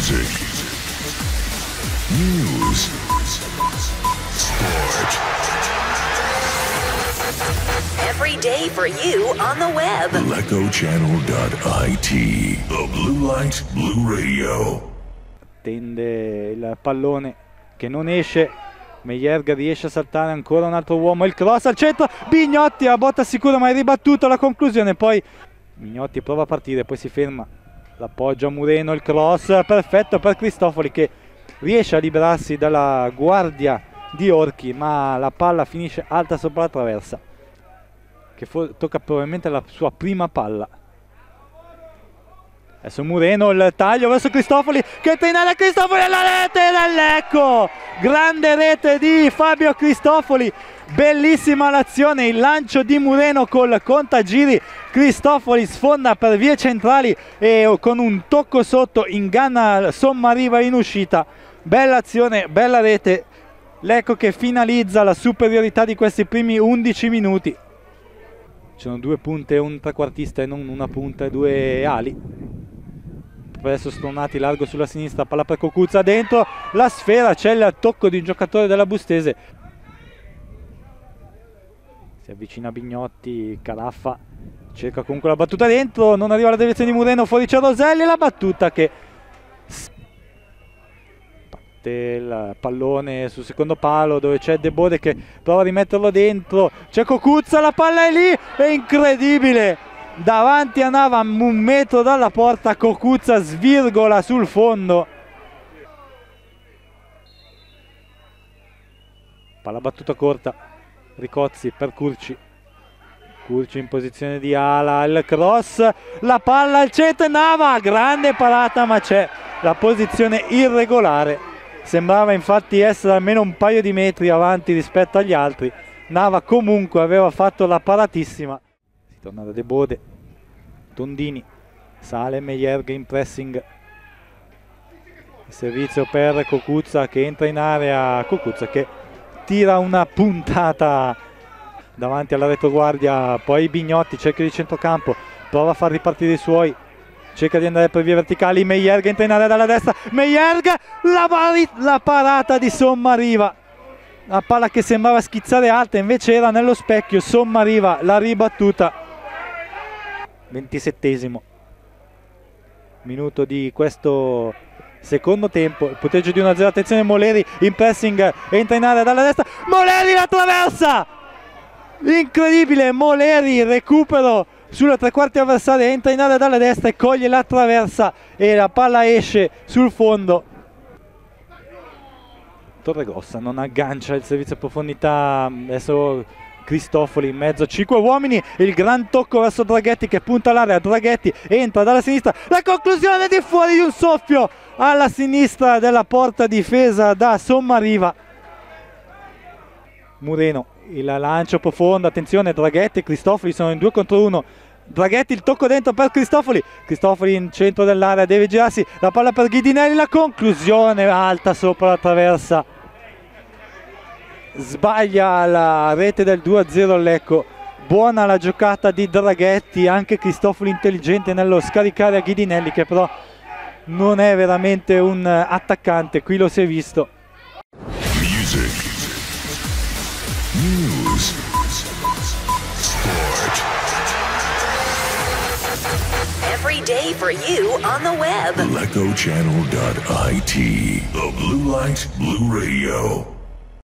Music, news, sport. Every day for you on the web. LecoChannel.it. The Blue Light Blue Radio. Tende il pallone che non esce. Meyerga riesce a saltare ancora un altro uomo. Il cross al centro. Bignotti a botta sicura, ma è ribattuto. La conclusione poi. Bignotti prova a partire, poi si ferma. L'appoggia a Mureno. Il cross perfetto per Cristofoli che riesce a liberarsi dalla guardia di Orchi, ma la palla finisce alta sopra la traversa. Che tocca probabilmente la sua prima palla. Adesso Mureno, il taglio verso Cristofoli che entra in area. Cristofoli alla rete del Lecco, grande rete di Fabio Cristofoli, bellissima l'azione, il lancio di Mureno col contagiri. Cristofoli sfonda per vie centrali e con un tocco sotto inganna Sommariva in uscita. Bella azione, bella rete. Lecco che finalizza la superiorità di questi primi 11 minuti. Ci sono due punte e un trequartista e non una punta e due ali. Adesso Stronati largo sulla sinistra, palla per Cocuzza, dentro la sfera, c'è il tocco di un giocatore della Bustese. Si avvicina Bignotti, Caraffa cerca comunque la battuta dentro, non arriva la deviazione di Mureno, fuori c'è Roselli, la battuta che parte il pallone sul secondo palo dove c'è De Bode che prova a rimetterlo dentro, c'è Cocuzza, la palla è lì, è incredibile! Davanti a Nava, un metro dalla porta, Cocuzza svirgola sul fondo. Palla battuta corta, Ricozzi per Curci. Curci in posizione di ala, il cross, la palla al centro, Nava, grande parata ma c'è la posizione irregolare. Sembrava infatti essere almeno un paio di metri avanti rispetto agli altri. Nava comunque aveva fatto la paratissima. Torna da De Bode, Tondini, sale Meyerga in pressing, il servizio per Cocuzza che entra in area, Cocuzza che tira una puntata davanti alla retroguardia, poi Bignotti, cerchio di centrocampo, prova a far ripartire i suoi, cerca di andare per vie verticali, Meyerga entra in area dalla destra, Meyerga, la parata di Sommariva. La palla che sembrava schizzare alta invece era nello specchio, Sommariva la ribattuta. 27esimo minuto di questo secondo tempo, il punteggio di 1-0, attenzione Moleri in pressing, entra in area dalla destra, Moleri la traversa, incredibile, Moleri recupero sulla tre quarti avversaria, entra in area dalla destra e coglie la traversa e la palla esce sul fondo. Torregrossa non aggancia il servizio a profondità, adesso Cristofoli in mezzo, 5 uomini, il gran tocco verso Draghetti che punta all'area, Draghetti entra dalla sinistra, la conclusione di fuori di un soffio alla sinistra della porta difesa da Sommariva. Mureno, il lancio profondo, attenzione Draghetti e Cristofoli sono in 2 contro 1, Draghetti il tocco dentro per Cristofoli, Cristofoli in centro dell'area, deve girarsi, la palla per Ghidinelli, la conclusione alta sopra la traversa. Sbaglia la rete del 2-0 Lecco, buona la giocata di Draghetti, anche Cristofoli intelligente nello scaricare a Ghidinelli che però non è veramente un attaccante, qui lo si è visto. Music, news, sport. Every day for you on the web. LecoChannel.it. The Blue Light Blue Radio.